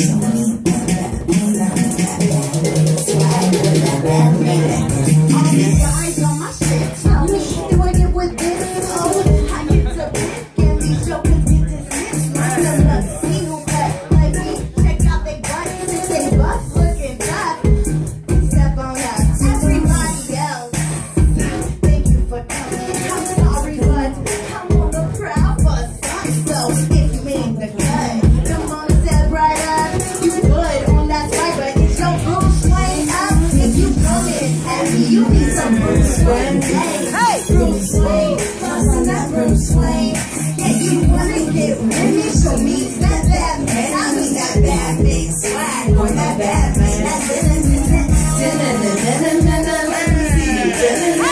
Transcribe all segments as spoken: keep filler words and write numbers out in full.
You need some Bruce Wayne. Hey, Bruce Wayne. Bustin' that Bruce Wayne. Yeah, you wanna get with me? Show me that bad man. I mean that bad big swag on that bad man. That's it, it, it, it. Let me see you.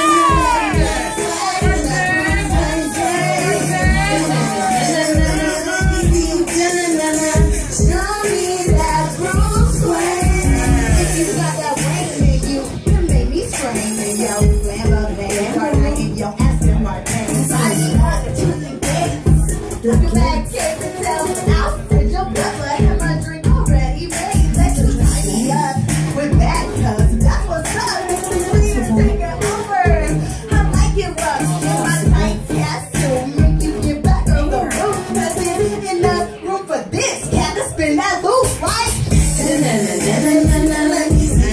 Show me that Bruce Wayne. If you got that Wayne in you, you make me scream. Yo, Lambo, man, Carter, and yo, Aston Martin. Body on the Tuesday days. Look at that cake and tell me out. With your butler, have my drink already made. Let's just tie me up with bad cups. That's what's up. Please take it over. I like it rough. In my tight castle, make you get back on the roof. Cause there's enough room for this cat to spin that loose, right? Let me see.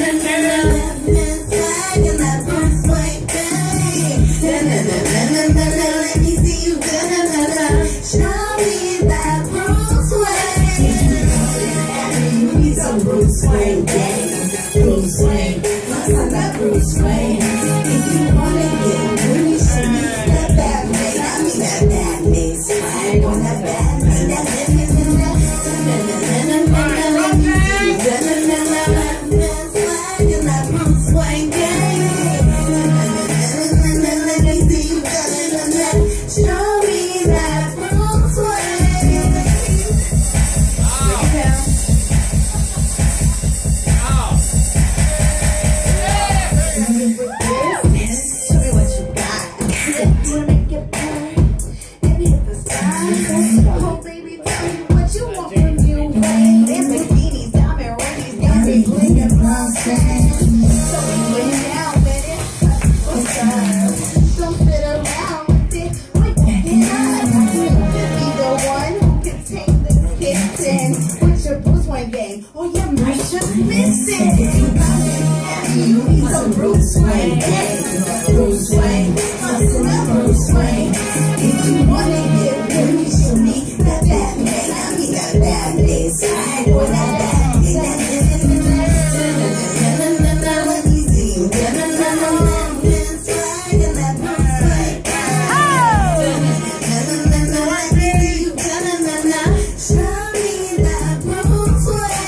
Let me see you. Show me that Bruce Wayne. You need some Bruce Wayne, gang. Bruce Wayne. Bustin' that Bruce Wayne. If you wanna get with me, show me that Batman. I mean that Batman swag on that Batman. That's it. Oh, you might just miss it. You need some Bruce Wayne. Bruce Wayne. Bustin' that Bruce Wayne. If you wanna get with me, show me that Batman. I mean that Batman swag or that Batman. Let me see you. Batman swag and that Bruce Wayne. Let me see you. Show me that Bruce Wayne.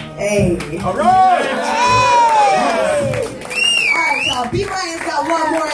Hey. All right. All right, y'all. b-RyaN's got one more.